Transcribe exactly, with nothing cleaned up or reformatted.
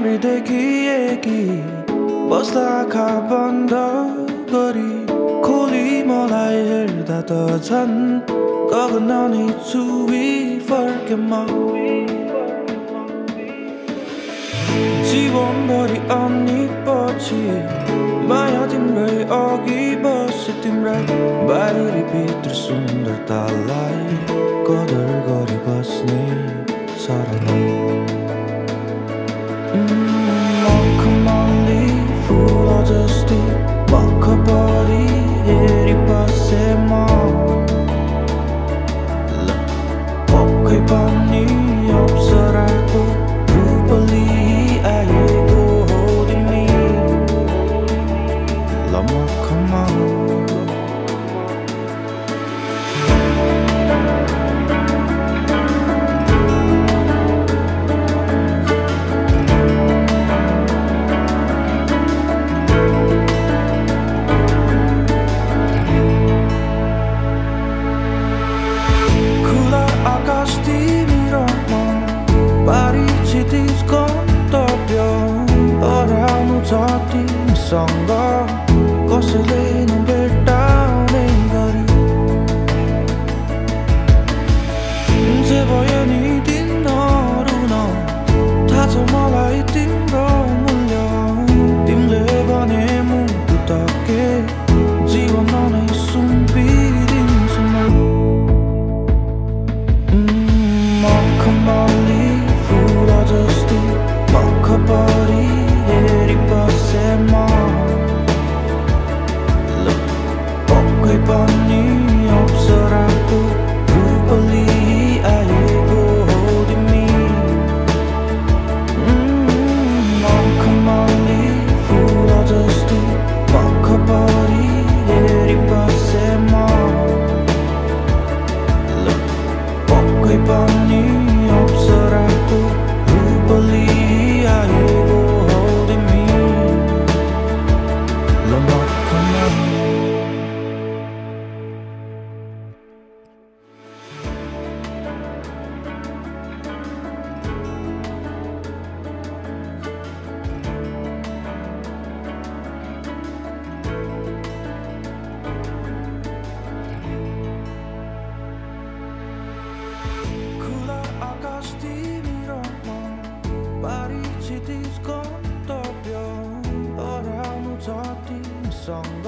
राम्रीदेखि एकी बस्दा आँखा बन्द गरी खोली मलाई हेर्दा त झन् गगन नै छुई फर्के म जीवनभरि अनि पछि माया तिम्रै अघि बस तिम्रा बाहिरी भित्र सुन्दरतालाई कदर गरी बस्ने सरल मखमली फुल जस्तै मखपरी हेरी बसे म पक्कै पनि अप्सराको रूपली आएको हो तिमी ल मखमल तिमीसँग कसैले नभेटाउने गरी जे भयो नि दिनहरू न थाहा छ मलाई तिम्रो मूल्य तिमीले भने मुटु तके जीवन नै सुम्पिदिन्छु म मखमली फुल जस्तै मखपरी हेरी बसे म पक्कै पनि अप्सराको रूपली आएको हो तिमी मखमली फुल जस्तै मखपरी हेरी बसे म पक्कै पनि अप्सराको रूपली आएको हो तिमी ल मखमल Song